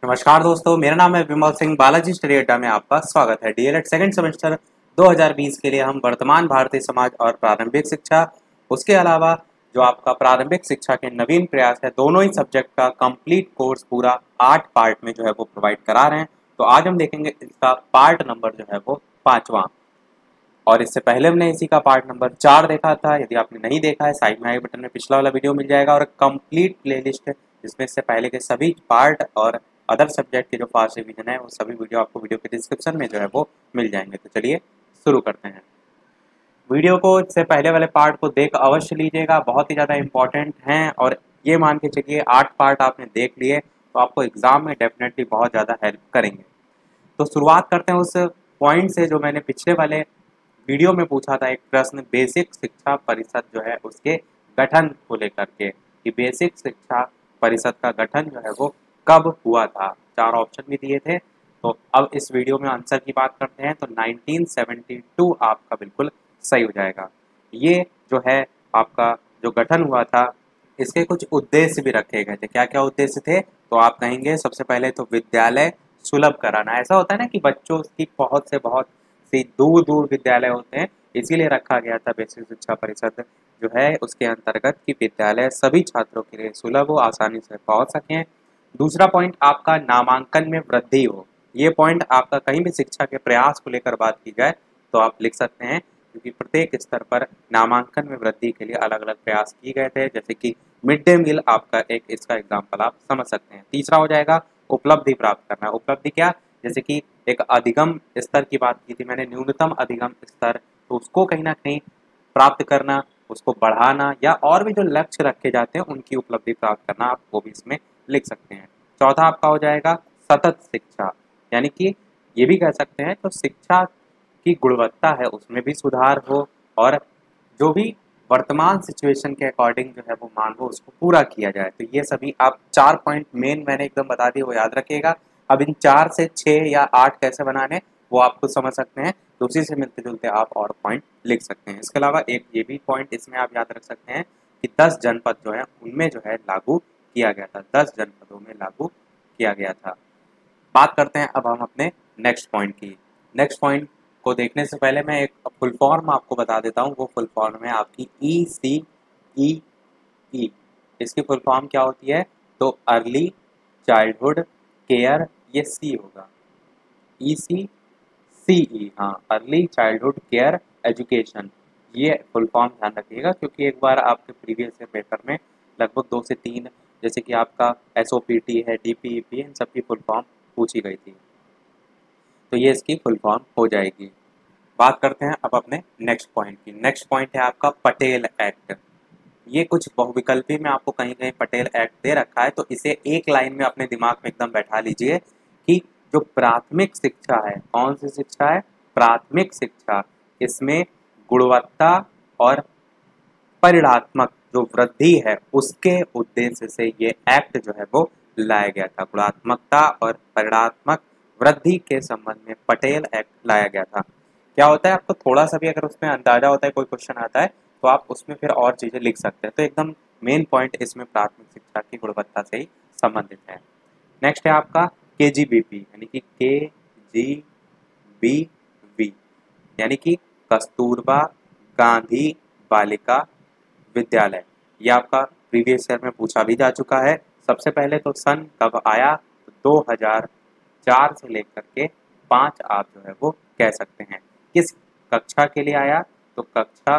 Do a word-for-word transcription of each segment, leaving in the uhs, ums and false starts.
नमस्कार दोस्तों, मेरा नाम है विमल सिंह। बालाजी स्टडी अड्डा में आपका स्वागत है। डीएलएड सेकंड सेमेस्टर दो हज़ार बीस के लिए हम वर्तमान भारतीय समाज और प्रारंभिक शिक्षा, उसके अलावा जो आपका प्रारंभिक शिक्षा के नवीन प्रयास है, दोनों ही सब्जेक्ट का कंप्लीट कोर्स पूरा आठ पार्ट में जो है वो प्रोवाइड करा रहे हैं। तो आज हम देखेंगे इसका पार्ट नंबर जो है वो पांचवा, और इससे पहले हमने इसी का पार्ट नंबर चार देखा था। यदि आपने नहीं देखा है, साइड में आई बटन में पिछला वाला वीडियो मिल जाएगा, और कंप्लीट प्लेलिस्ट जिसमें इससे पहले के सभी पार्ट और अदर सब्जेक्ट के जो फास्ट रिवीजन है वो सभी वीडियो आपको वीडियो के डिस्क्रिप्शन में जो है वो मिल जाएंगे। तो चलिए शुरू करते हैं। वीडियो को इससे पहले वाले पार्ट को देख अवश्य लीजिएगा, बहुत ही ज़्यादा इंपॉर्टेंट हैं, और ये मान के चलिए आठ पार्ट आपने देख लिए तो आपको एग्जाम में डेफिनेटली बहुत ज़्यादा हेल्प करेंगे। तो शुरुआत करते हैं उस पॉइंट से जो मैंने पिछले वाले वीडियो में पूछा था, एक प्रश्न बेसिक शिक्षा परिषद जो है उसके गठन को लेकर के, कि बेसिक शिक्षा परिषद का गठन जो है वो कब हुआ था। चार ऑप्शन भी दिए थे। तो अब इस वीडियो में आंसर की बात करते हैं तो नाइनटीन सेवेंटी टू आपका बिल्कुल सही हो जाएगा। ये जो है आपका जो गठन हुआ था, इसके कुछ उद्देश्य भी रखे गए थे। क्या क्या उद्देश्य थे? तो आप कहेंगे सबसे पहले तो विद्यालय सुलभ कराना। ऐसा होता है ना कि बच्चों की बहुत से बहुत से दूर दूर विद्यालय होते हैं, इसीलिए रखा गया था बेसिक शिक्षा परिषद जो है उसके अंतर्गत कि विद्यालय सभी छात्रों के लिए सुलभ हो, आसानी से पहुंच सकें। दूसरा पॉइंट आपका नामांकन में वृद्धि हो। ये पॉइंट आपका कहीं भी शिक्षा के प्रयास को लेकर बात की जाए तो आप लिख सकते हैं, क्योंकि प्रत्येक स्तर पर नामांकन में वृद्धि के लिए अलग अलग प्रयास किए गए थे, जैसे कि मिड डे मील आपका एक इसका एग्जाम्पल आप समझ सकते हैं। तीसरा हो जाएगा उपलब्धि प्राप्त करना। उपलब्धि क्या? जैसे कि एक अधिगम स्तर की बात की थी मैंने, न्यूनतम अधिगम स्तर, तो उसको कहीं ना कहीं प्राप्त करना, उसको बढ़ाना, या और भी जो लक्ष्य रखे जाते हैं उनकी उपलब्धि प्राप्त करना, आप वो भी इसमें लिख सकते हैं। चौथा आपका हो जाएगा सतत शिक्षा, यानी कि ये भी कह सकते हैं तो शिक्षा की गुणवत्ता है उसमें भी सुधार हो, और जो भी वर्तमान सिचुएशन के अकॉर्डिंग जो है वो मांग हो उसको पूरा किया जाए। तो ये सभी आप चार पॉइंट मेन मैंने एकदम बता दिए, वो याद रखिएगा। अब इन चार से छः या आठ कैसे बनाने वो आप खुद समझ सकते हैं, तो उसी से मिलते जुलते आप और पॉइंट लिख सकते हैं। इसके अलावा एक ये भी पॉइंट इसमें आप याद रख सकते हैं कि दस जनपद जो है उनमें जो है लागू किया गया था, दस जनपदों में लागू किया गया था। बात करते हैं अब हम अपने नेक्स्ट पॉइंट की। नेक्स्ट पॉइंट को देखने से पहले मैं एक फुल फॉर्म आपको बता देता हूँ। वो फुल फॉर्म है आपकी ई सी ई ई। इसकी फुल फॉर्म क्या होती है? तो अर्ली चाइल्डहुड केयर, ये सी होगा, ई सी सी ई, हाँ, अर्ली चाइल्डहुड केयर एजुकेशन। ये फुल फॉर्म ध्यान रखिएगा, क्योंकि एक बार आपके प्रीवियस ईयर पेपर में लगभग दो से तीन, जैसे कि आपका एस ओ पी टी है, डी पी ई पी, इन सब की फुल फॉर्म पूछी गई थी, तो ये इसकी फुल फॉर्म हो जाएगी। बात करते हैं अब अपने नेक्स्ट पॉइंट की। नेक्स्ट पॉइंट है आपका पटेल एक्ट। ये कुछ बहुविकल्पी में आपको कहीं कहीं पटेल एक्ट दे रखा है, तो इसे एक लाइन में अपने दिमाग में एकदम बैठा लीजिए कि जो प्राथमिक शिक्षा है, कौन सी शिक्षा है? प्राथमिक शिक्षा, इसमें गुणवत्ता और परिणात्मक जो वृद्धि है उसके उद्देश्य से ये एक्ट जो है वो लाया गया था। गुणात्मकता और परिणात्मक वृद्धि के संबंध में पटेल एक्ट लाया गया था। क्या होता है, आपको थोड़ा सा भी अगर उसमें अंदाजा होता है, कोई क्वेश्चन आता है तो आप उसमें फिर और चीज़ें लिख सकते हैं। तो एकदम मेन पॉइंट इसमें प्राथमिक शिक्षा की गुणवत्ता से ही संबंधित है। नेक्स्ट है आपका के जी बी पी, यानी कि के जी बी वी, यानी कि कस्तूरबा गांधी बालिका विद्यालय। ये आपका प्रीवियस ईयर में पूछा भी जा चुका है। सबसे पहले तो सन कब आया? तो दो हज़ार चार से लेकर के पाँच आप जो है वो कह सकते हैं। किस कक्षा के लिए आया? तो कक्षा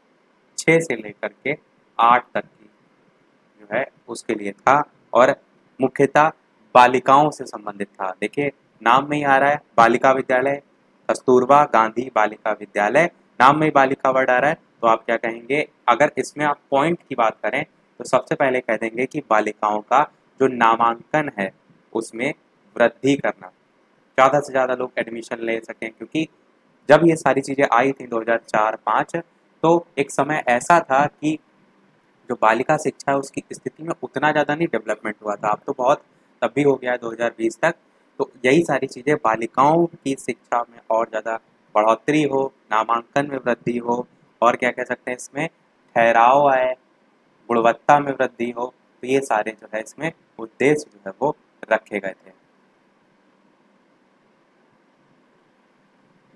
छः से लेकर के आठ तक की जो है उसके लिए था, और मुख्यतः बालिकाओं से संबंधित था। देखिए नाम में ही आ रहा है बालिका विद्यालय, कस्तूरबा गांधी बालिका विद्यालय, नाम में ही बालिका वर्ड आ रहा है, तो आप क्या कहेंगे? अगर इसमें आप पॉइंट की बात करें तो सबसे पहले कह देंगे कि बालिकाओं का जो नामांकन है उसमें वृद्धि करना, ज़्यादा से ज़्यादा लोग एडमिशन ले सकें, क्योंकि जब ये सारी चीज़ें आई थी दो हज़ार चार पाँच, तो एक समय ऐसा था कि जो बालिका शिक्षा है उसकी स्थिति में उतना ज़्यादा नहीं डेवलपमेंट हुआ था। अब तो बहुत तब भी हो गया है दो हज़ार बीस तक। तो यही सारी चीज़ें, बालिकाओं की शिक्षा में और ज़्यादा बढ़ोतरी हो, नामांकन में वृद्धि हो, और क्या कह सकते हैं इसमें ठहराव आए, गुणवत्ता में वृद्धि हो, तो ये सारे जो है इसमें उद्देश्य जो है वो रखे गए थे।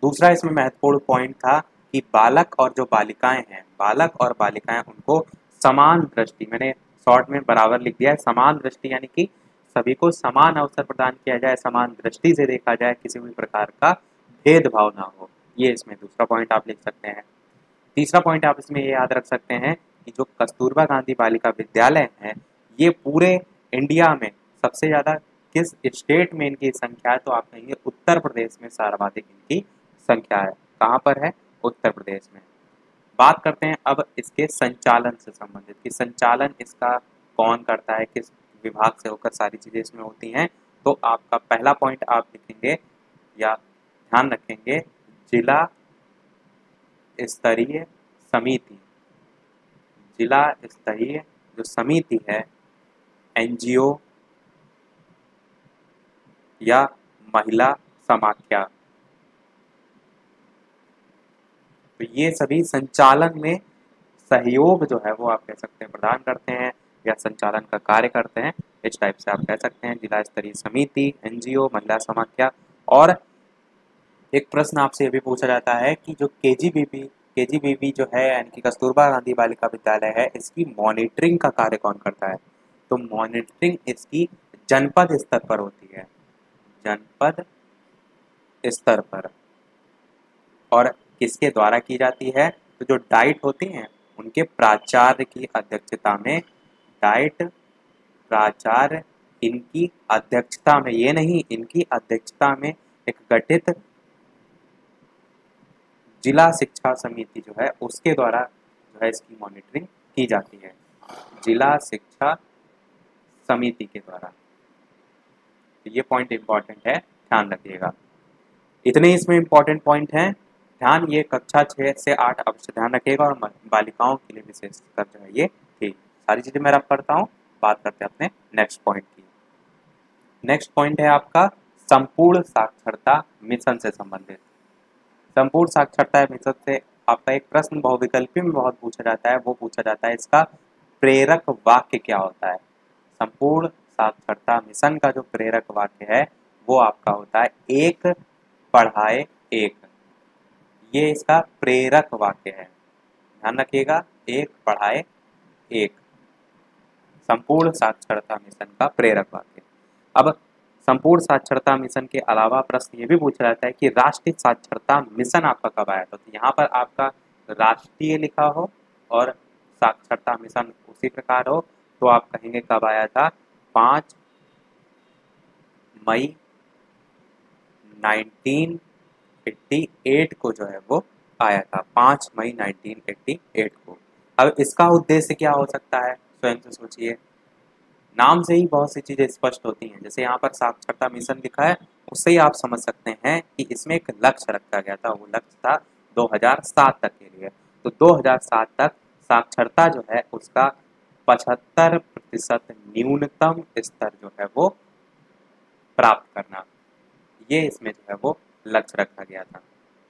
दूसरा इसमें महत्वपूर्ण पॉइंट था कि बालक और जो बालिकाएं हैं, बालक और बालिकाएं उनको समान दृष्टि, मैंने शॉर्ट में बराबर लिख दिया है, समान दृष्टि यानी कि सभी को समान अवसर प्रदान किया जाए, समान दृष्टि से देखा जाए, किसी भी प्रकार का भेदभाव ना हो। ये इसमें दूसरा पॉइंट आप लिख सकते हैं। तीसरा पॉइंट आप इसमें ये याद रख सकते हैं कि जो कस्तूरबा गांधी बालिका विद्यालय है, ये पूरे इंडिया में सबसे ज़्यादा किस स्टेट में इनकी संख्या है, तो आप कहेंगे उत्तर प्रदेश में सर्वाधिक इनकी संख्या है। कहाँ पर है? उत्तर प्रदेश में। बात करते हैं अब इसके संचालन से संबंधित कि संचालन इसका कौन करता है, किस विभाग से होकर सारी चीज़ें इसमें होती हैं। तो आपका पहला पॉइंट आप लिखेंगे या ध्यान रखेंगे, जिला स्तरीय समिति। जिला स्तरीय जो समिति है, एनजीओ या महिला समाख्या, तो ये सभी संचालन में सहयोग जो है वो आप कह सकते हैं प्रदान करते हैं या संचालन का कार्य करते हैं। इस टाइप से आप कह सकते हैं जिला स्तरीय समिति, एनजीओ, महिला समाख्या। और एक प्रश्न आपसे ये भी पूछा जाता है कि जो केजीबीवी केजीबीवी जो है यानी कि कस्तूरबा गांधी बालिका विद्यालय है, इसकी मॉनिटरिंग का कार्य कौन करता है? तो मॉनिटरिंग इसकी जनपद स्तर पर होती है, जनपद स्तर पर। और किसके द्वारा की जाती है? तो जो डाइट होती हैं उनके प्राचार्य की अध्यक्षता में, डाइट प्राचार्य इनकी अध्यक्षता में, ये नहीं इनकी अध्यक्षता में एक गठित जिला शिक्षा समिति जो है उसके द्वारा जो है इसकी मॉनिटरिंग की जाती है, जिला शिक्षा समिति के द्वारा। ये पॉइंट इंपॉर्टेंट है, ध्यान रखिएगा। इतने इसमें इंपॉर्टेंट पॉइंट हैं, ध्यान ये कक्षा छः से आठ अवश्य ध्यान रखिएगा और बालिकाओं के लिए विशेष कर जो है ये ठीक सारी चीज़ें मैं रब करता हूँ। बात करते हैं अपने नेक्स्ट पॉइंट की। नेक्स्ट पॉइंट है आपका संपूर्ण साक्षरता मिशन से संबंधित। संपूर्ण साक्षरता मिशन से आपका एक प्रश्न बहुविकल्पी में बहुत पूछा जाता है, वो पूछा जाता है इसका प्रेरक वाक्य क्या होता है। संपूर्ण साक्षरता मिशन का जो प्रेरक वाक्य है वो आपका होता है एक पढ़ाए एक। ये इसका प्रेरक वाक्य है, ध्यान रखिएगा, एक पढ़ाए एक, संपूर्ण साक्षरता मिशन का प्रेरक वाक्य। अब संपूर्ण साक्षरता मिशन के अलावा प्रश्न ये भी पूछा जाता है कि राष्ट्रीय साक्षरता मिशन आपका कब आया था। तो यहाँ पर आपका राष्ट्रीय लिखा हो और साक्षरता मिशन उसी प्रकार हो तो आप कहेंगे कब आया था? पाँच मई नाइनटीन एट्टी एट को जो है वो आया था, पाँच मई नाइनटीन एट्टी एट को। अब इसका उद्देश्य क्या हो सकता है, स्वयं से सोचिए। नाम से ही बहुत सी चीज़ें स्पष्ट होती हैं, जैसे यहाँ पर साक्षरता मिशन लिखा है उससे ही आप समझ सकते हैं कि इसमें एक लक्ष्य रखा गया था। वो लक्ष्य था दो हज़ार सात तक के लिए। तो दो हज़ार सात तक साक्षरता जो है उसका पचहत्तर प्रतिशत न्यूनतम स्तर जो है वो प्राप्त करना, ये इसमें जो है वो लक्ष्य रखा गया था।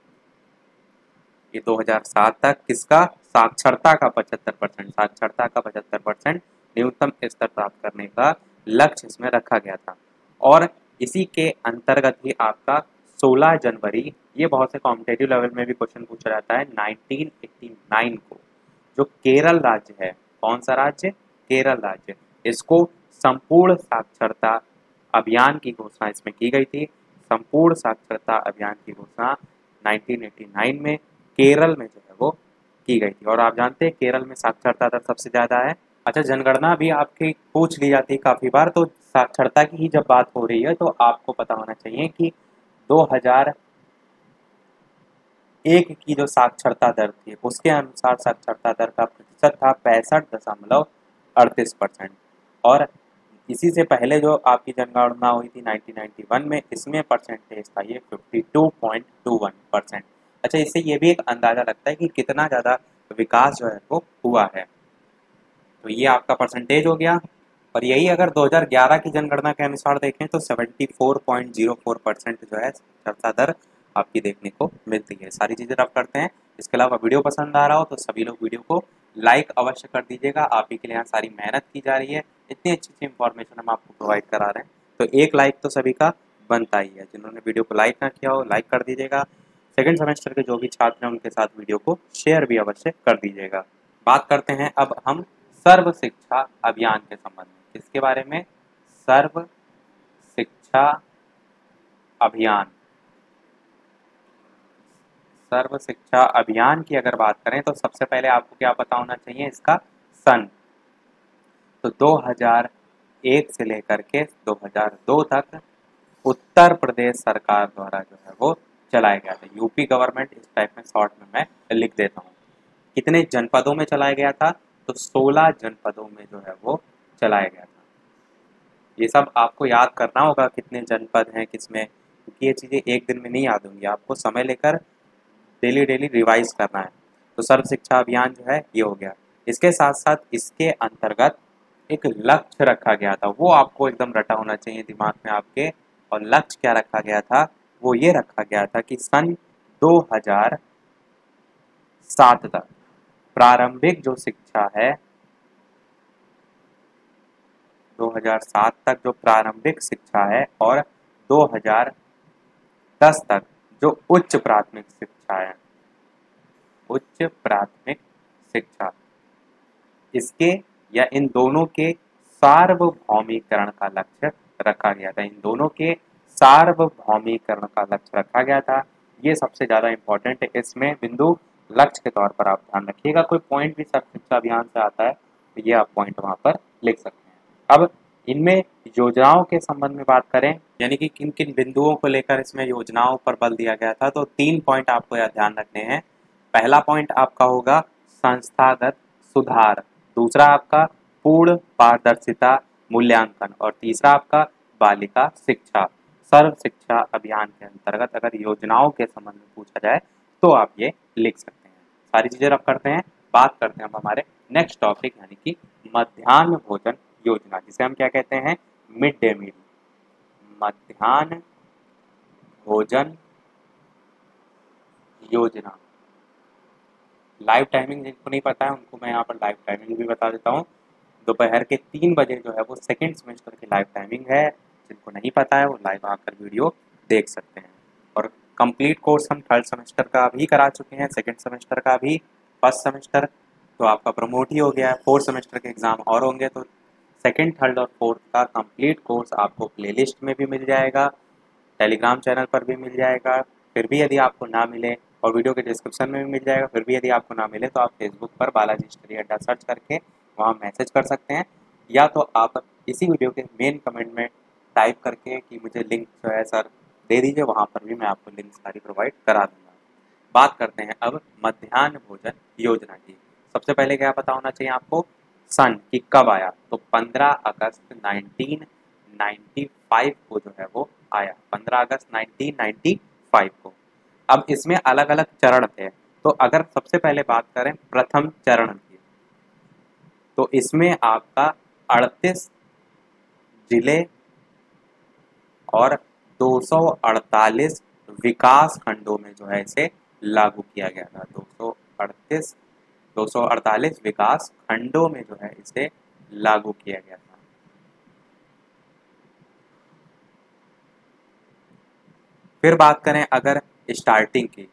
ये दो हज़ार सात तक किसका? साक्षरता का पचहत्तर परसेंट साक्षरता का पचहत्तर परसेंट न्यूनतम स्तर प्राप्त करने का लक्ष्य इसमें रखा गया था। और इसी के अंतर्गत ही आपका सोलह जनवरी, ये बहुत से कॉम्पिटेटिव लेवल में भी क्वेश्चन पूछा जाता है, नाइनटीन एट्टी नाइन को जो केरल राज्य है, कौन सा राज्य? केरल राज्य, इसको संपूर्ण साक्षरता अभियान की घोषणा इसमें की गई थी। संपूर्ण साक्षरता अभियान की घोषणा नाइनटीन एट्टी नाइन में केरल में जो है वो की गई थी। और आप जानते हैं केरल में साक्षरता दर सबसे ज़्यादा है। अच्छा, जनगणना भी आपकी पूछ ली जाती है काफ़ी बार, तो साक्षरता की ही जब बात हो रही है तो आपको पता होना चाहिए कि दो हज़ार एक की जो साक्षरता दर थी उसके अनुसार साक्षरता दर का प्रतिशत था पैंसठ दशमलव अड़तीस परसेंट। और इसी से पहले जो आपकी जनगणना हुई थी नाइनटीन नाइंटी वन में, इसमें परसेंटेज था ये बावन पॉइंट दो एक परसेंट। अच्छा, इससे ये भी एक अंदाज़ा लगता है कि कितना ज़्यादा विकास जो है वो हुआ है। तो ये आपका परसेंटेज हो गया। और यही अगर दो हज़ार ग्यारह की जनगणना के अनुसार देखें तो चौहत्तर पॉइंट ज़ीरो चार परसेंट जो है साक्षरता दर आपकी देखने को मिलती है। सारी चीज़ें रब करते हैं। इसके अलावा वीडियो पसंद आ रहा हो तो सभी लोग वीडियो को लाइक अवश्य कर दीजिएगा। आप ही के लिए यहाँ सारी मेहनत की जा रही है, इतनी अच्छी अच्छी इंफॉर्मेशन हम आपको प्रोवाइड करा रहे हैं, तो एक लाइक तो सभी का बनता ही है। जिन्होंने वीडियो को लाइक ना किया हो लाइक कर दीजिएगा। सेकेंड सेमेस्टर के जो भी छात्र हैं उनके साथ वीडियो को शेयर भी अवश्य कर दीजिएगा। बात करते हैं अब हम सर्व शिक्षा अभियान के संबंध में। किसके बारे में? सर्व शिक्षा अभियान। सर्व शिक्षा अभियान की अगर बात करें तो सबसे पहले आपको क्या पता होना चाहिए? इसका सन। तो दो हज़ार एक से लेकर के दो हज़ार दो तक उत्तर प्रदेश सरकार द्वारा जो है वो चलाया गया था। यूपी गवर्नमेंट इस टाइप में शॉर्ट में मैं लिख देता हूँ। कितने जनपदों में चलाया गया था? तो सोलह जनपदों में जो है वो चलाया गया था। ये सब आपको याद करना होगा, कितने जनपद हैं किसमें, क्योंकि ये चीज़ें एक दिन में नहीं याद होंगी, आपको समय लेकर डेली डेली रिवाइज करना है। तो सर्व शिक्षा अभियान जो है ये हो गया। इसके साथ साथ इसके अंतर्गत एक लक्ष्य रखा गया था, वो आपको एकदम रटा होना चाहिए दिमाग में आपके। और लक्ष्य क्या रखा गया था? वो ये रखा गया था कि सन दो हज़ार सात तक प्रारंभिक जो शिक्षा है, दो हज़ार सात तक जो प्रारंभिक शिक्षा है और दो हज़ार दस तक जो उच्च प्राथमिक शिक्षा है, उच्च प्राथमिक शिक्षा, इसके या इन दोनों के सार्वभौमिकरण का लक्ष्य रखा गया था। इन दोनों के सार्वभौमिकरण का लक्ष्य रखा गया था। ये सबसे ज्यादा इंपॉर्टेंट है, इसमें बिंदु लक्ष्य के तौर पर आप ध्यान रखिएगा। कोई पॉइंट भी सर्व शिक्षा अभियान से आता है तो ये आप पॉइंट वहां पर लिख सकते हैं। अब इनमें योजनाओं के संबंध में बात करें, यानी कि किन किन बिंदुओं को लेकर इसमें योजनाओं पर बल दिया गया था, तो तीन पॉइंट आपको यह ध्यान रखने हैं। पहला पॉइंट आपका होगा संस्थागत सुधार, दूसरा आपका पूर्ण पारदर्शिता मूल्यांकन और तीसरा आपका बालिका शिक्षा। सर्व शिक्षा अभियान के अंतर्गत अगर योजनाओं के संबंध में पूछा जाए तो आप ये लिख सकते हैं। सारी चीजें अब करते हैं, बात करते हैं अब हमारे नेक्स्ट टॉपिक यानी कि मध्याह्न भोजन योजना, जिसे हम क्या कहते हैं? Mid day meal. मध्याह्न भोजन योजना। लाइव टाइमिंग जिनको नहीं पता है उनको मैं यहाँ पर लाइव टाइमिंग भी बता देता हूँ। दोपहर के तीन बजे जो है वो सेकेंड सेमेस्टर की लाइव टाइमिंग है। जिनको नहीं पता है वो लाइव आकर वीडियो देख सकते हैं। और कंप्लीट कोर्स हम थर्ड सेमेस्टर का भी करा चुके हैं, सेकेंड सेमेस्टर का भी, फर्स्ट सेमेस्टर तो आपका प्रमोट ही हो गया है। फोर्थ सेमेस्टर के एग्ज़ाम और होंगे, तो सेकेंड थर्ड और फोर्थ का कंप्लीट कोर्स आपको प्लेलिस्ट में भी मिल जाएगा, टेलीग्राम चैनल पर भी मिल जाएगा। फिर भी यदि आपको ना मिले और वीडियो के डिस्क्रिप्शन में भी मिल जाएगा, फिर भी यदि आपको ना मिले तो आप फेसबुक पर बालाजी स्टडी अड्डा सर्च करके वहाँ मैसेज कर सकते हैं, या तो आप इसी वीडियो के मेन कमेंट में टाइप करके कि मुझे लिंक जो है सर दे दीजिए, वहाँ पर भी मैं आपको लिंक सारी प्रोवाइड करा दूँगा। बात करते हैं अब मध्याह्न भोजन योजना की। सबसे पहले क्या पता होना चाहिए आपको? सन कि कब आया, तो पंद्रह अगस्त नाइनटीन नाइन्टी फाइव को जो है वो आया, पंद्रह अगस्त नाइनटीन नाइन्टी फाइव को। अब इसमें अलग अलग चरण थे, तो अगर सबसे पहले बात करें प्रथम चरण की, तो इसमें आपका अड़तीस जिले और दो सौ अड़तालीस विकास खंडों में जो है इसे लागू किया गया था। दो सौ अड़तीस दो सौ अड़तालीस विकास खंडों में जो है इसे लागू किया गया था। फिर बात करें अगर स्टार्टिंग की,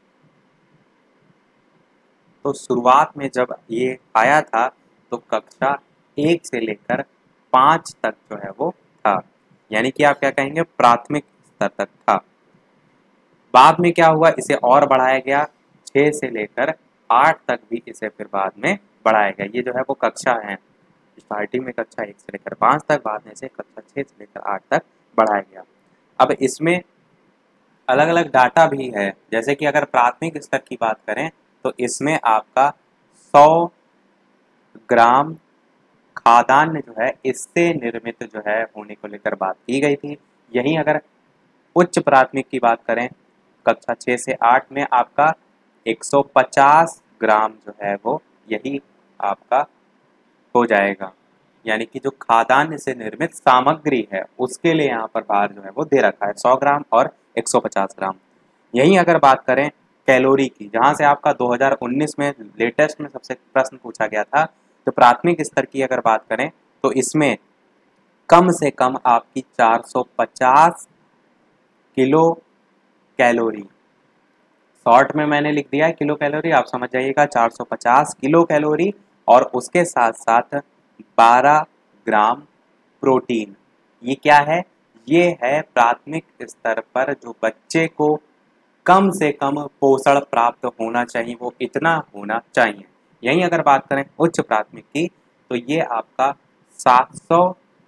तो शुरुआत में जब ये आया था तो कक्षा एक से लेकर पाँच तक जो है वो था, यानी कि आप क्या कहेंगे? प्राथमिक स्तर तक था। बाद में क्या हुआ? इसे और बढ़ाया गया, छः से लेकर आठ तक भी इसे फिर बाद में बढ़ाया गया। ये जो है वो कक्षा है, स्टार्टिंग में कक्षा एक से लेकर पाँच तक, बाद में से कक्षा छः से लेकर आठ तक बढ़ाया गया। अब इसमें अलग अलग डाटा भी है, जैसे कि अगर प्राथमिक स्तर की बात करें तो इसमें आपका सौ ग्राम खाद्यान्न जो है इससे निर्मित जो है होने को लेकर बात की गई थी। यहीं अगर उच्च प्राथमिक की बात करें कक्षा छः से आठ में आपका एक सौ पचास ग्राम जो है वो यही आपका हो जाएगा, यानी कि जो खाद्यान्न से निर्मित सामग्री है उसके लिए यहाँ पर बाहर जो है वो दे रखा है सौ ग्राम और एक सौ पचास ग्राम। यहीं अगर बात करें कैलोरी की, जहाँ से आपका दो हज़ार उन्नीस में लेटेस्ट में सबसे प्रश्न पूछा गया था, तो प्राथमिक स्तर की अगर बात करें तो इसमें कम से कम आपकी चार सौ पचास किलो कैलोरी शॉर्ट में मैंने लिख दिया है किलो कैलोरी, आप समझ जाइएगा चार सौ पचास किलो कैलोरी, और उसके साथ साथ बारह ग्राम प्रोटीन। ये क्या है? ये है प्राथमिक स्तर पर जो बच्चे को कम से कम पोषण प्राप्त होना चाहिए, वो इतना होना चाहिए। यहीं अगर बात करें उच्च प्राथमिक की, तो ये आपका सात सौ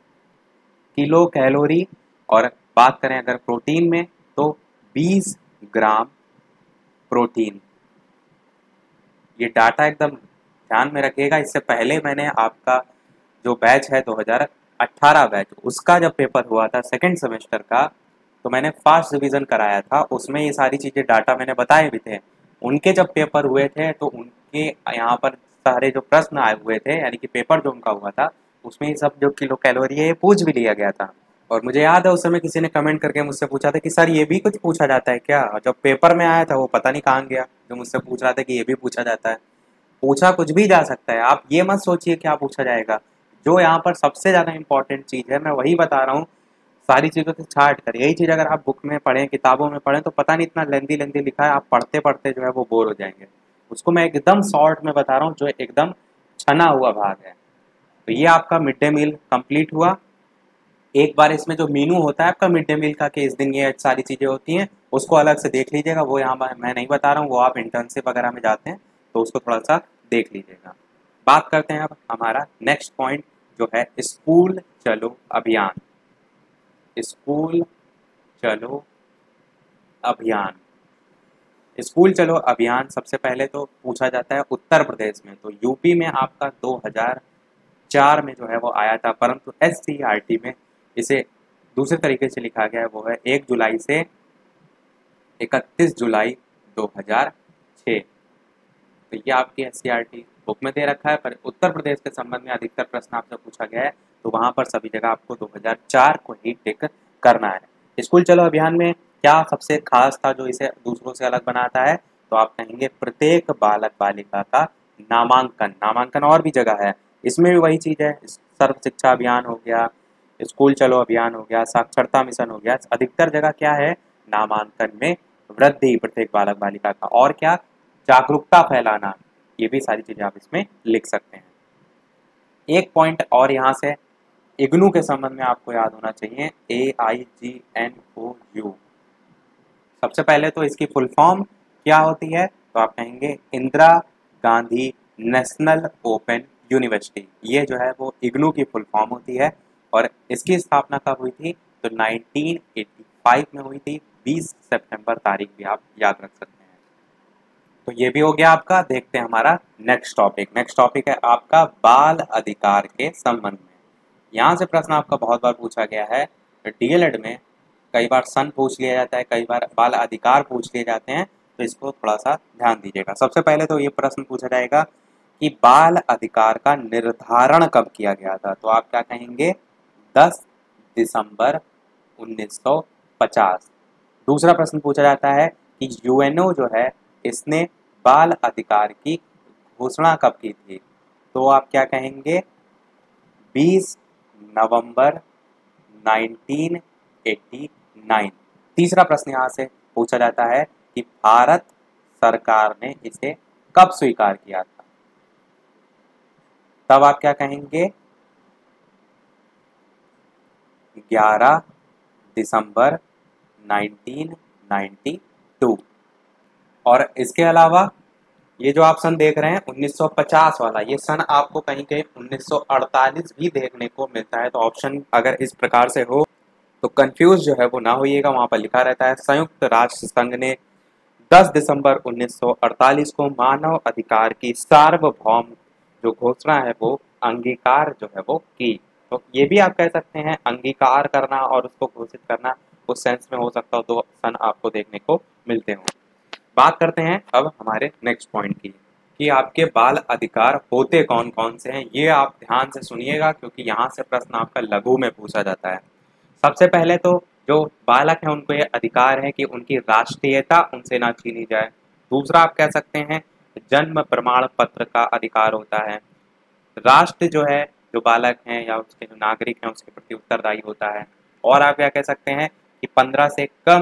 किलो कैलोरी, और बात करें अगर प्रोटीन में तो बीस ग्राम प्रोटीन। ये डाटा एकदम ध्यान में रखिएगा। इससे पहले मैंने आपका जो बैच है दो हज़ार अठारह बैच, उसका जब पेपर हुआ था सेकंड सेमेस्टर का, तो मैंने फास्ट रिवीजन कराया था, उसमें ये सारी चीज़ें डाटा मैंने बताए भी थे। उनके जब पेपर हुए थे तो उनके यहाँ पर सारे जो प्रश्न आए हुए थे, यानी कि पेपर जो उनका हुआ था, उसमें ये सब जो किलो कैलोरी है ये पूछ भी लिया गया था। और मुझे याद है उस समय किसी ने कमेंट करके मुझसे पूछा था कि सर ये भी कुछ पूछा जाता है क्या? और जब पेपर में आया था वो पता नहीं कहाँ गया, जो मुझसे पूछ रहा था कि ये भी पूछा जाता है। पूछा कुछ भी जा सकता है, आप ये मत सोचिए क्या पूछा जाएगा। जो यहाँ पर सबसे ज़्यादा इंपॉर्टेंट चीज़ है मैं वही बता रहा हूँ, सारी चीज़ों से छाट कर। यही चीज़ अगर आप बुक में पढ़ें, किताबों में पढ़ें, तो पता नहीं इतना लेंदी लेंदी लिखा है, आप पढ़ते पढ़ते जो है वो बोर हो जाएंगे। उसको मैं एकदम शॉर्ट में बता रहा हूँ, जो एकदम छना हुआ भाग है। तो ये आपका मिड डे मील कंप्लीट हुआ। एक बार इसमें जो मीनू होता है आपका मिड डे मील का, कि इस दिन ये सारी चीज़ें होती हैं, उसको अलग से देख लीजिएगा। वो यहाँ मैं नहीं बता रहा हूँ, वो आप इंटर्नशिप वगैरह में जाते हैं तो उसको थोड़ा सा देख लीजिएगा। बात करते हैं अब हमारा नेक्स्ट पॉइंट, जो है स्कूल चलो अभियान। स्कूल चलो अभियान। स्कूल चलो अभियान सबसे पहले तो पूछा जाता है उत्तर प्रदेश में, तो यूपी में आपका दो हज़ार चार में जो है वो आया था, परंतु एस सी आर टी में इसे दूसरे तरीके से लिखा गया है, वो है एक जुलाई से इकतीस जुलाई दो हज़ार छः। तो ये आपकी S C R T book में दे रखा है, पर उत्तर प्रदेश के संबंध में अधिकतर प्रश्न आपसे पूछा गया है, तो वहाँ पर सभी जगह आपको दो हज़ार चार को ही टिक करना है। स्कूल चलो अभियान में क्या सबसे खास था जो इसे दूसरों से अलग बनाता है? तो आप कहेंगे प्रत्येक बालक बालिका का नामांकन। नामांकन और भी जगह है, इसमें भी वही चीज़ है। सर्व शिक्षा अभियान हो गया, स्कूल चलो अभियान हो गया, साक्षरता मिशन हो गया, अधिकतर जगह क्या है? नामांकन में वृद्धि प्रत्येक बालक बालिका का, और क्या? जागरूकता फैलाना। ये भी सारी चीज़ें आप इसमें लिख सकते हैं। एक पॉइंट और यहाँ से इग्नू के संबंध में आपको याद होना चाहिए, ए आई जी एन ओ यू। सबसे पहले तो इसकी फुल फॉर्म क्या होती है? तो आप कहेंगे Indira Gandhi national open university. ये जो है वो इग्नू की फुल फॉर्म होती है, और इसकी स्थापना कब हुई थी? तो नाइनटीन एटी फाइव में हुई थी, बीस सितंबर तारीख भी आप याद रख सकते हैं। तो ये भी हो गया आपका। देखते हैं हमारा नेक्स्ट टॉपिक। नेक्स्ट टॉपिक है आपका बाल अधिकार के संबंध में। यहाँ से प्रश्न आपका बहुत बार पूछा गया है डी एल एड में, कई बार सन पूछ लिया जाता है, कई बार बाल अधिकार पूछ लिए जाते हैं, तो इसको थोड़ा सा ध्यान दीजिएगा। सबसे पहले तो ये प्रश्न पूछा जाएगा कि बाल अधिकार का निर्धारण कब किया गया था? तो आप क्या कहेंगे? दस दिसंबर उन्नीस सौ पचास। दूसरा प्रश्न पूछा जाता है कि यू एन ओ जो है इसने बाल अधिकार की घोषणा कब की थी? तो आप क्या कहेंगे? बीस नवंबर नाइनटीन एटी नाइन। तीसरा प्रश्न यहाँ से पूछा जाता है कि भारत सरकार ने इसे कब स्वीकार किया था? तब आप क्या कहेंगे? ग्यारह दिसंबर नाइनटीन नाइंटी टू। और इसके अलावा ये जो आप सन देख रहे हैं उन्नीस सौ पचास वाला, ये सन आपको कहीं कहीं उन्नीस सौ अड़तालीस भी देखने को मिलता है। तो ऑप्शन अगर इस प्रकार से हो तो कंफ्यूज जो है वो ना होइएगा, वहाँ पर लिखा रहता है संयुक्त राष्ट्र संघ ने दस दिसंबर उन्नीस सौ अड़तालीस को मानव अधिकार की सार्वभौम जो घोषणा है वो अंगीकार जो है वो की। तो ये भी आप कह सकते हैं अंगीकार करना और उसको घोषित करना उस सेंस में हो सकता हो, दो सन आपको देखने को मिलते हों। बात करते हैं अब हमारे नेक्स्ट पॉइंट की, कि आपके बाल अधिकार होते कौन कौन से हैं। ये आप ध्यान से सुनिएगा, क्योंकि यहाँ से प्रश्न आपका लघु में पूछा जाता है। सबसे पहले तो जो बालक हैं उनको ये अधिकार है कि उनकी राष्ट्रीयता उनसे ना छीनी जाए। दूसरा आप कह सकते हैं जन्म प्रमाण पत्र का अधिकार होता है। राष्ट्र जो है जो बालक हैं या उसके जो नागरिक हैं उसके प्रति उत्तरदायी होता है। और आप क्या कह सकते हैं कि पंद्रह से कम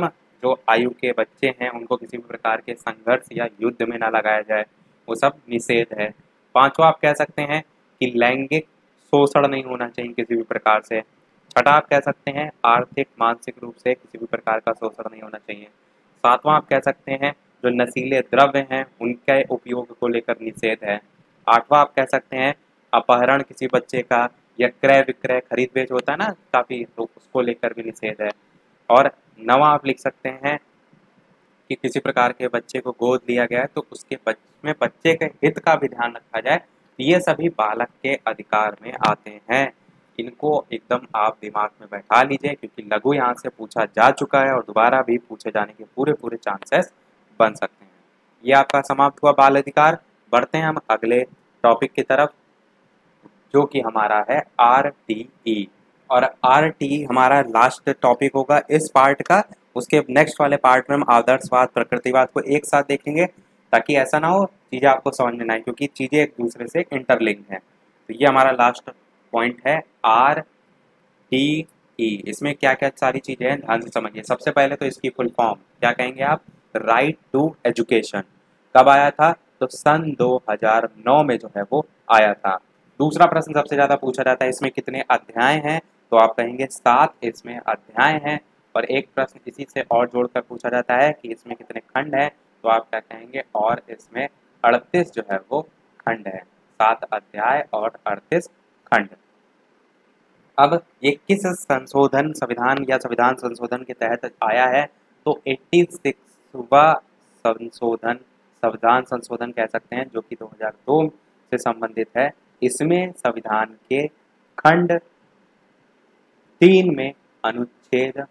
जो आयु के बच्चे हैं उनको किसी भी प्रकार के संघर्ष या युद्ध में ना लगाया जाए, वो सब निषेध है। पांचवा आप कह सकते हैं कि लैंगिक शोषण नहीं होना चाहिए किसी भी प्रकार से। छठा आप कह सकते हैं आर्थिक मानसिक रूप से किसी भी प्रकार का शोषण नहीं होना चाहिए। सातवां आप कह सकते हैं जो नशीले द्रव्य हैं उनके उपयोग को लेकर निषेध है। आठवां आप कह सकते हैं अपहरण किसी बच्चे का या क्रय विक्रय खरीद बेच होता है ना काफी, तो उसको लेकर भी निषेध है। और नवा आप लिख सकते हैं कि किसी प्रकार के बच्चे को गोद लिया गया है तो उसके बच्चे में बच्चे के हित का भी ध्यान रखा जाए। ये सभी बालक के अधिकार में आते हैं। इनको एकदम आप दिमाग में बैठा लीजिए क्योंकि लघु यहाँ से पूछा जा चुका है और दोबारा भी पूछे जाने के पूरे पूरे चांसेस बन सकते हैं। ये आपका समाप्त हुआ बाल अधिकार। बढ़ते हैं हम अगले टॉपिक की तरफ जो कि हमारा है आर टी ई। और आर टी हमारा लास्ट टॉपिक होगा इस पार्ट का। उसके नेक्स्ट वाले पार्ट में हम आदर्शवाद प्रकृतिवाद को एक साथ देखेंगे ताकि ऐसा ना हो चीज़ें आपको समझ में ना आए क्योंकि चीज़ें एक दूसरे से इंटरलिंक हैं। तो ये हमारा लास्ट पॉइंट है आर टी ई। इसमें क्या क्या सारी चीज़ें हैं ध्यान से समझिए। सबसे पहले तो इसकी फुल फॉर्म क्या कहेंगे आप, राइट टू एजुकेशन। कब आया था, तो सन दो हज़ार नौ में जो है वो आया था। दूसरा प्रश्न सबसे ज़्यादा पूछा जाता है इसमें कितने अध्याय हैं, तो आप कहेंगे सात इसमें अध्याय हैं। और एक प्रश्न इसी से और जोड़कर पूछा जाता है कि इसमें कितने खंड हैं, तो आप क्या कहेंगे और इसमें अड़तीस जो है वो खंड है। सात अध्याय और अड़तीस खंड। अब ये किस संशोधन संविधान या संविधान संशोधन के तहत आया है, तो छियासीवां संशोधन संविधान संशोधन कह सकते हैं जो कि दो हज़ार दो से संबंधित है। इसमें संविधान के खंड तीन में अनुच्छेद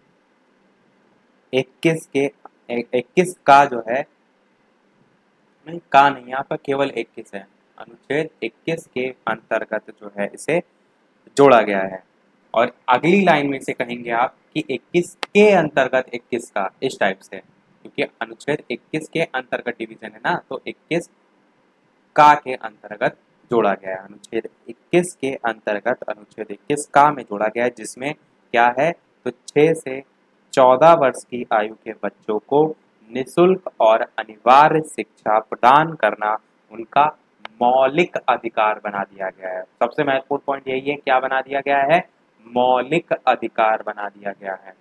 इक्कीस के इक्कीस का जो है, नहीं का नहीं यहाँ पर केवल इक्कीस है, अनुच्छेद इक्कीस के अंतर्गत जो है इसे जोड़ा गया है। और अगली लाइन में से कहेंगे आप कि इक्कीस के अंतर्गत इक्कीस का, इस टाइप से, क्योंकि अनुच्छेद इक्कीस के अंतर्गत डिवीजन है ना, तो इक्कीस का के अंतर्गत जोड़ा गया है। अनुच्छेद इक्कीस के अंतर्गत अनुच्छेद इक्कीस का में जोड़ा गया है जिसमें क्या है, तो छह से चौदह वर्ष की आयु के बच्चों को निःशुल्क और अनिवार्य शिक्षा प्रदान करना उनका मौलिक अधिकार बना दिया गया है। सबसे महत्वपूर्ण पॉइंट यही है, क्या बना दिया गया है, मौलिक अधिकार बना दिया गया है।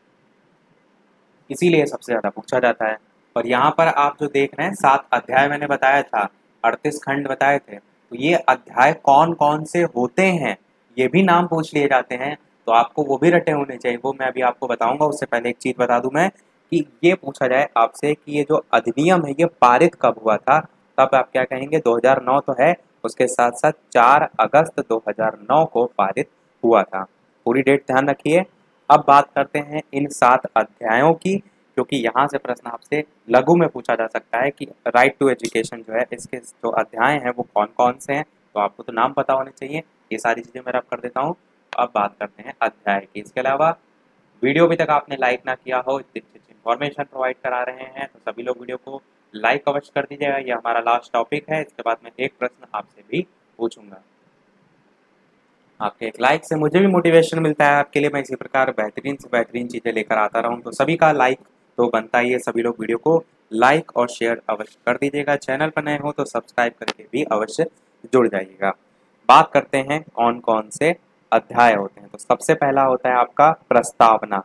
इसीलिए सबसे ज्यादा पूछा जाता है। और यहाँ पर आप जो देख रहे हैं सात अध्याय मैंने बताया था, अड़तीस खंड बताए थे, तो ये अध्याय कौन कौन से होते हैं ये भी नाम पूछ लिए जाते हैं, तो आपको वो भी रटे होने चाहिए। वो मैं अभी आपको बताऊंगा। उससे पहले एक चीज बता दूं मैं कि ये पूछा जाए आपसे कि ये जो अधिनियम है ये पारित कब हुआ था, तब आप क्या कहेंगे, दो हज़ार नौ तो है, उसके साथ साथ चार अगस्त दो हज़ार नौ को पारित हुआ था। पूरी डेट ध्यान रखिए। अब बात करते हैं इन सात अध्यायों की, क्योंकि यहाँ से प्रश्न आपसे लघु में पूछा जा सकता है कि राइट टू एजुकेशन जो है इसके जो अध्याय हैं वो कौन कौन से हैं, तो आपको तो नाम पता होने चाहिए। ये सारी चीज़ें मैं रब कर देता हूँ। अब बात करते हैं अध्याय की। इसके अलावा वीडियो अभी तक आपने लाइक ना किया हो, इतनी अच्छी अच्छी इन्फॉर्मेशन प्रोवाइड करा रहे हैं, तो सभी लोग वीडियो को लाइक अवश्य कर दीजिएगा। ये हमारा लास्ट टॉपिक है। इसके बाद मैं एक प्रश्न आपसे भी पूछूंगा। आपके एक लाइक से मुझे भी मोटिवेशन मिलता है आपके लिए मैं इसी प्रकार बेहतरीन से बेहतरीन चीज़ें लेकर आता रहूं। तो सभी का लाइक तो बनता ही है, सभी लोग वीडियो को लाइक और शेयर अवश्य कर दीजिएगा। चैनल पर नए हो तो सब्सक्राइब करके भी अवश्य जुड़ जाइएगा। बात करते हैं कौन कौन से अध्याय होते हैं। तो सबसे पहला होता है आपका प्रस्तावना।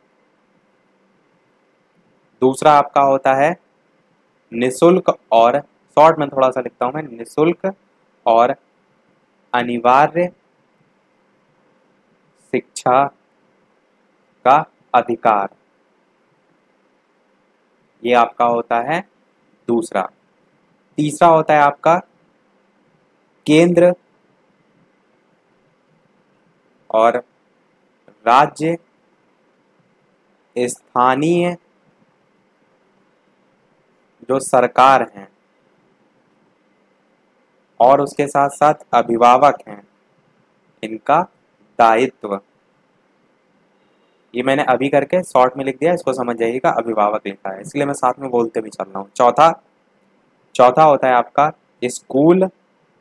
दूसरा आपका होता है निःशुल्क और, शॉर्ट में थोड़ा सा लिखता हूं मैं, निःशुल्क और अनिवार्य शिक्षा का अधिकार, ये आपका होता है दूसरा। तीसरा होता है आपका केंद्र और राज्य स्थानीय जो सरकार हैं और उसके साथ साथ अभिभावक हैं, इनका दायित्व। ये मैंने अभी करके शॉर्ट में लिख दिया, इसको समझ जाइएगा, अभिभावक लिखा है इसलिए मैं साथ में बोलते भी चल रहा हूँ। चौथा चौथा होता है आपका स्कूल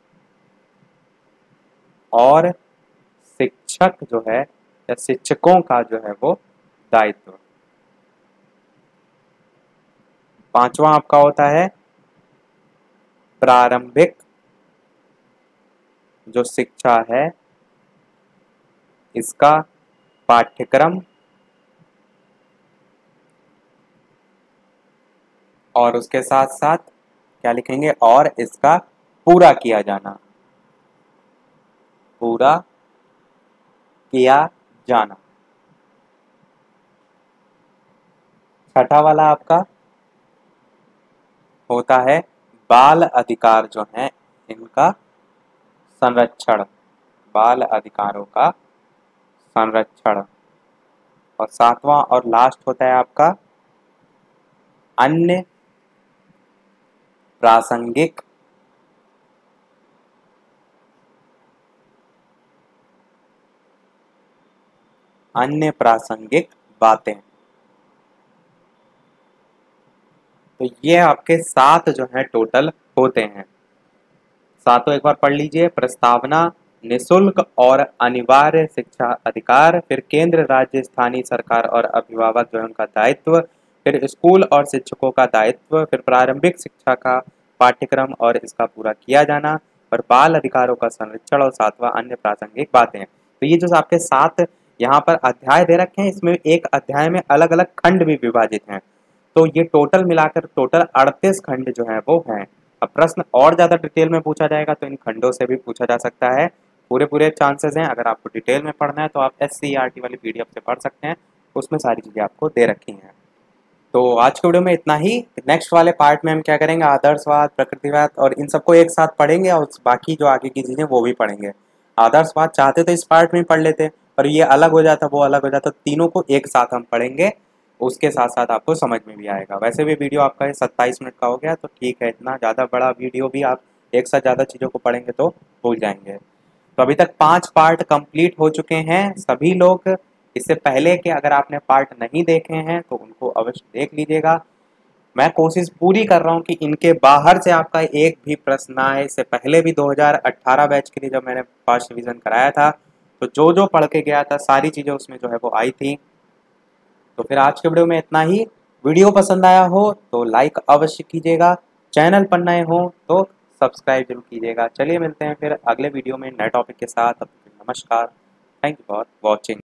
और शिक्षक जो है या शिक्षकों का जो है वो दायित्व। पांचवा आपका होता है प्रारंभिक जो शिक्षा है इसका पाठ्यक्रम और उसके साथ साथ क्या लिखेंगे, और इसका पूरा किया जाना, पूरा किया जाना। छठा वाला आपका होता है बाल अधिकार जो हैं इनका संरक्षण, बाल अधिकारों का संरक्षण। और सातवां और लास्ट होता है आपका अन्य प्रासंगिक अन्य प्रासंगिक बातें। तो ये आपके सात जो हैं टोटल होते हैं। सातों एक बार पढ़ लीजिए। प्रस्तावना, निशुल्क और अनिवार्य शिक्षा अधिकार, फिर केंद्र राज्य स्थानीय सरकार और अभिभावक जो है उनका दायित्व, फिर स्कूल और शिक्षकों का दायित्व, फिर प्रारंभिक शिक्षा का पाठ्यक्रम और इसका पूरा किया जाना, और बाल अधिकारों का संरक्षण, और सातवां अन्य प्रासंगिक बातें। तो ये जो आपके सात यहाँ पर अध्याय दे रखे हैं, इसमें एक अध्याय में अलग अलग खंड भी विभाजित हैं। तो ये टोटल मिलाकर टोटल अड़तीस खंड जो है वो हैं। अब प्रश्न और ज़्यादा डिटेल में पूछा जाएगा तो इन खंडों से भी पूछा जा सकता है। पूरे पूरे चांसेस हैं। अगर आपको डिटेल में पढ़ना है तो आप एस सी आर टी वाली पी डी एफ से पढ़ सकते हैं, उसमें सारी चीज़ें आपको दे रखी हैं। तो आज के वीडियो में इतना ही। नेक्स्ट वाले पार्ट में हम क्या करेंगे, आदर्शवाद, प्रकृतिवाद और इन सबको एक साथ पढ़ेंगे, और बाकी जो आगे की चीज़ें वो भी पढ़ेंगे। आदर्शवाद चाहते तो इस पार्ट में ही पढ़ लेते, पर ये अलग हो जाता, वो अलग हो जाता, तीनों को एक साथ हम पढ़ेंगे, उसके साथ साथ आपको समझ में भी आएगा। वैसे भी वीडियो आपका सत्ताईस मिनट का हो गया तो ठीक है, इतना ज़्यादा बड़ा वीडियो भी आप एक साथ ज़्यादा चीज़ों को पढ़ेंगे तो भूल जाएंगे। तो अभी तक पांच पार्ट कंप्लीट हो चुके हैं सभी लोग। इससे पहले के अगर आपने पार्ट नहीं देखे हैं तो उनको अवश्य देख लीजिएगा। मैं कोशिश पूरी कर रहा हूँ कि इनके बाहर से आपका एक भी प्रश्न आए। इससे पहले भी दो हज़ार अठारह बैच के लिए जब मैंने फर्स्ट रिवीजन कराया था तो जो जो पढ़ के गया था सारी चीज़ें उसमें जो है वो आई थी। तो फिर आज के वीडियो में इतना ही। वीडियो पसंद आया हो तो लाइक अवश्य कीजिएगा, चैनल पर नए हो तो सब्सक्राइब जरूर कीजिएगा। चलिए मिलते हैं फिर अगले वीडियो में नए टॉपिक के साथ। नमस्कार, थैंक यू फॉर वॉचिंग।